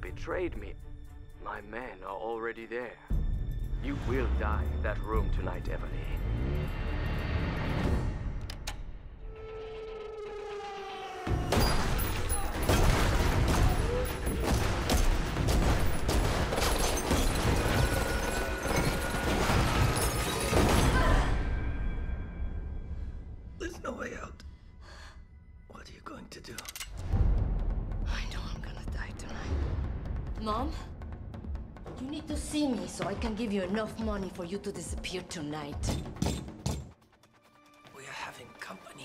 betrayed me. My men are already there. You will die in that room tonight, Emily. There's no way out. What are you going to do? I know I'm gonna die tonight. Mom? You need to see me so I can give you enough money for you to disappear tonight. We are having company.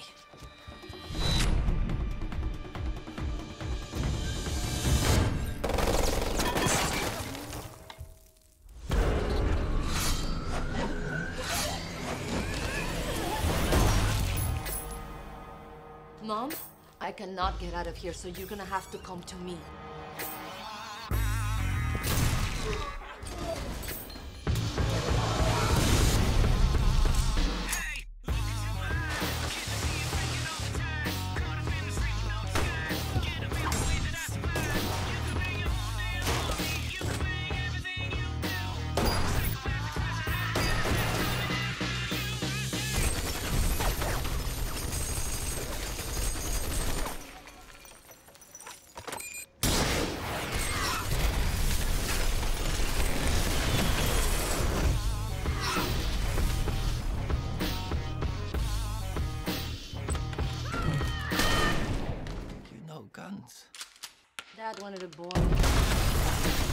Mom, I cannot get out of here, so you're gonna have to come to me. You know guns. Dad wanted a boy.